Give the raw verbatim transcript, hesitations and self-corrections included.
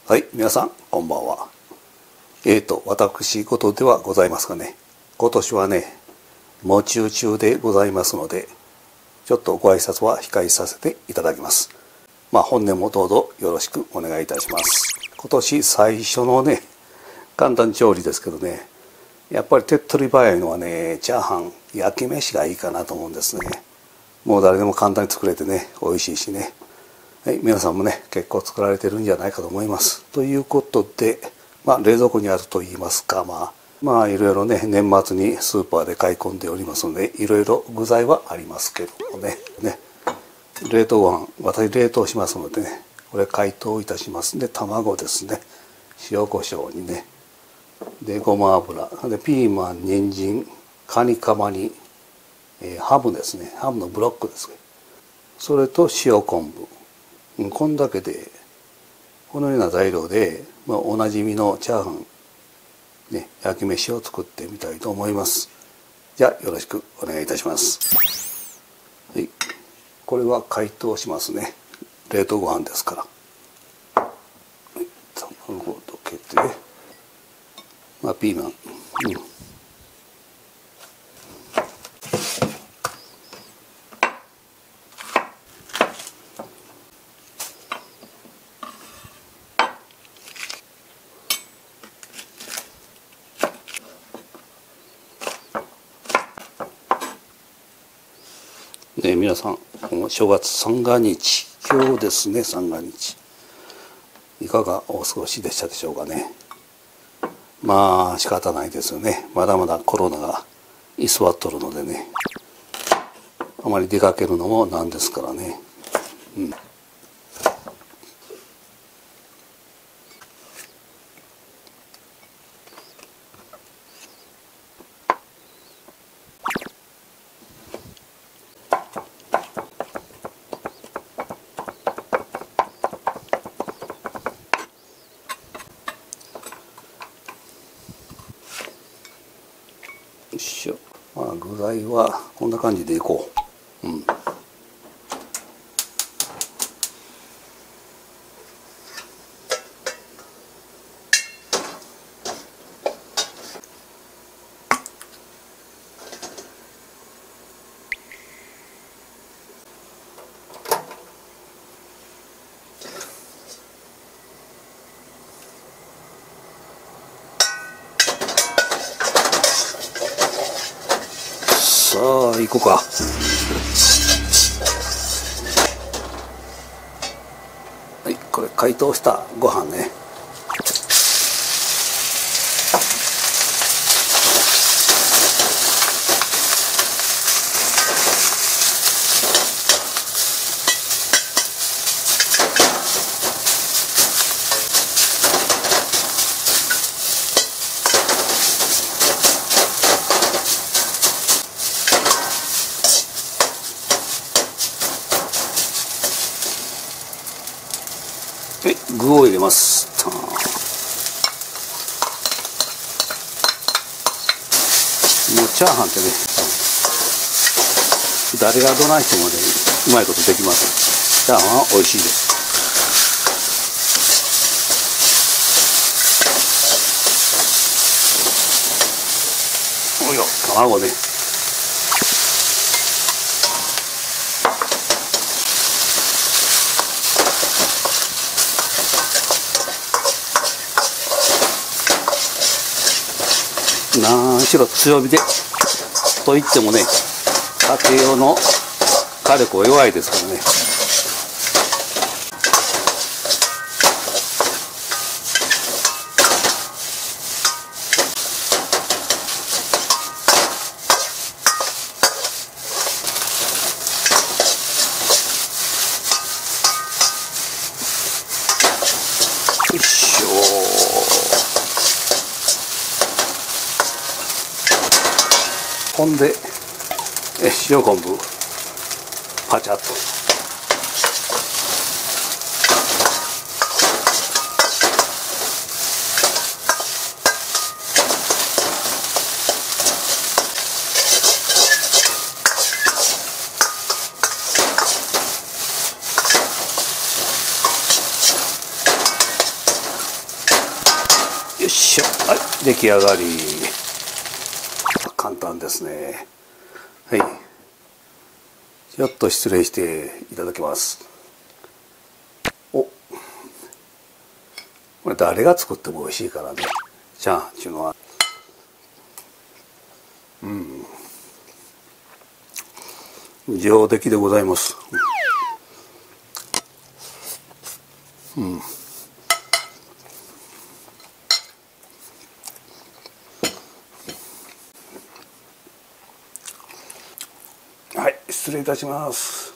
はい、皆さんこんばんは。えーと私事ではございますがね、今年はね喪中中でございますので、ちょっとご挨拶は控えさせていただきます。まあ本年もどうぞよろしくお願いいたします。今年最初のね簡単調理ですけどね、やっぱり手っ取り早いのはね、チャーハン焼き飯がいいかなと思うんですね。もう誰でも簡単に作れてね、美味しいしね。はい、皆さんもね結構作られてるんじゃないかと思います。ということで、まあ、冷蔵庫にあると言いますか、まあまあいろいろね年末にスーパーで買い込んでおりますので、いろいろ具材はありますけどもねね冷凍ご飯私冷凍しますのでね、これ解凍いたします。で卵ですね、塩コショウにね、でごま油でピーマン、人参、カニカマに、えー、ハムですね、ハムのブロックですね、それと塩昆布、こんだけでこのような材料で、まあ、おなじみのチャーハン、ね、焼き飯を作ってみたいと思います。じゃあよろしくお願いいたします。はい、これは解凍しますね。冷凍ご飯ですから。はい、卵を溶けて、まあ、ピーマン、うんね、皆さん正月三が日、今日ですね、三が日いかがお過ごしでしたでしょうかね。まあ仕方ないですよね。まだまだコロナが居座っとるのでね、あまり出かけるのもなんですからね。うん、よいしょ。まあ具材はこんな感じでいこう。うん。さあ行こうか。はい、これ解凍したご飯ね。はい、具を入れます。もうチャーハンってね、誰がどないしてもねうまいことできます。チャーハンは美味しいです。おいよ、卵ね。何しろ強火でといってもね、家庭用の火力は弱いですからね。よいしょ。ほんでえ塩昆布パチャッと。 よっしゃ、はい、出来上がり。簡単ですね。はい、ちょっと失礼していただきます。お、これ誰が作っても美味しいからね。チャーハンっていうのは、うん、上出来でございます。うん、はい、失礼いたします。